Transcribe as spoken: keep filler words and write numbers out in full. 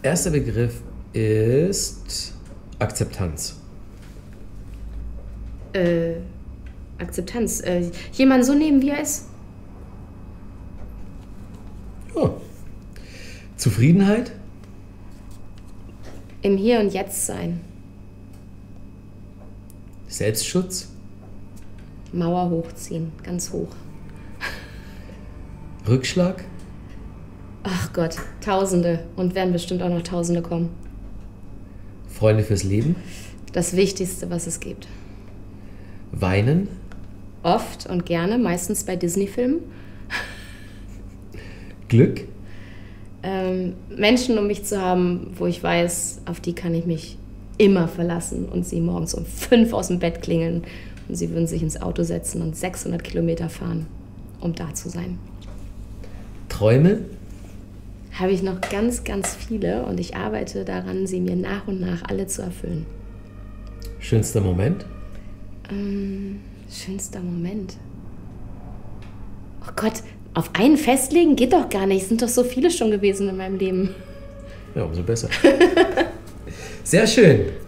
Erster Begriff ist Akzeptanz. Äh, Akzeptanz. Äh, jemanden so nehmen, wie er ist. Ja. Zufriedenheit? Im Hier und Jetzt sein. Selbstschutz? Mauer hochziehen, ganz hoch. Rückschlag? Ach Gott, Tausende und werden bestimmt auch noch Tausende kommen. Freunde fürs Leben? Das Wichtigste, was es gibt. Weinen? Oft und gerne, meistens bei Disney-Filmen. Glück? Ähm, Menschen um mich zu haben, wo ich weiß, auf die kann ich mich immer verlassen und sie morgens um fünf aus dem Bett klingeln und sie würden sich ins Auto setzen und sechshundert Kilometer fahren, um da zu sein. Träume? Habe ich noch ganz, ganz viele und ich arbeite daran, sie mir nach und nach alle zu erfüllen. Schönster Moment? Ähm, schönster Moment. Oh Gott, auf einen festlegen geht doch gar nicht. Es sind doch so viele schon gewesen in meinem Leben. Ja, umso besser. Sehr schön.